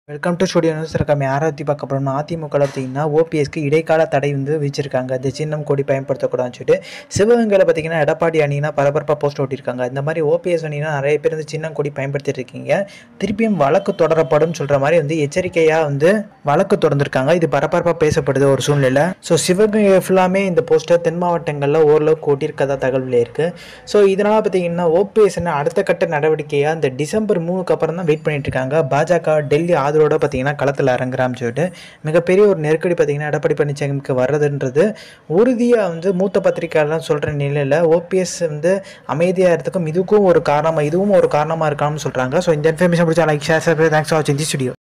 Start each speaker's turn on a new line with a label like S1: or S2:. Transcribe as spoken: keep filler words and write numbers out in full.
S1: Welcome to studio news. இருக்காம யாரை பற்றி பார்க்க போகிறோம்னா அதிமுக பார்த்தீங்கன்னா ஓபிஎஸ்க்கு இடைக்கால தடை வந்து விதிச்சிருக்காங்க. இந்த சின்னம் கொடி பயன்படுத்தக்கூடாதுன்னு சொல்லிட்டு சிவகங்கையில் பார்த்தீங்கன்னா எடப்பாடி அணினா பரபரப்பாக போஸ்ட் ஓட்டியிருக்காங்க. இந்த மாதிரி ஓபிஎஸ் அணினா நிறைய பேர் வந்து சின்னம் கொடி பயன்படுத்திட்டு இருக்கீங்க, திருப்பியும் வழக்கு தொடரப்படும் சொல்கிற மாதிரி வந்து எச்சரிக்கையாக வந்து வழக்கு தொடர்ந்துருக்காங்க. இது பரபரப்பாக பேசப்படுது ஒரு சூழ்நிலை. ஸோ சிவகங்கை ஃபுல்லாமே இந்த போஸ்டர் தென் மாவட்டங்களில் ஓரளவுக்கு ஓட்டியிருக்கதா தகவல் இருக்குது. ஸோ இதனால் பார்த்தீங்கன்னா ஓபிஎஸ் அடுத்த கட்ட நடவடிக்கையாக இந்த டிசம்பர் மூணுக்கு அப்புறம் தான் வெயிட் பண்ணிட்டு இருக்காங்க. பாஜக டெல்லி ஆதரவோட பார்த்தீங்கன்னா களத்தில் இறங்குறான்னு சொல்லிட்டு மிகப்பெரிய ஒரு நெருக்கடி பார்த்தீங்கன்னா எடப்பாடி பழனிசாமிக்கு வர்றதுன்றது உறுதியாக வந்து மூத்த பத்திரிகையாளர்லாம் சொல்கிற நிலையில் ஓபிஎஸ் வந்து அமைதியாக இருக்கிறதுக்கும் இதுக்கும் ஒரு காரணமாக இதுவும் ஒரு காரணமாக இருக்கான்னு சொல்கிறாங்க. ஸோ இந்த இன்ஃபர்மேஷன் பிடிச்சா லைக் ஷேர் தேங்க்ஸ் ஃபார் வாட்சிங் தி ஸ்டுடியோ.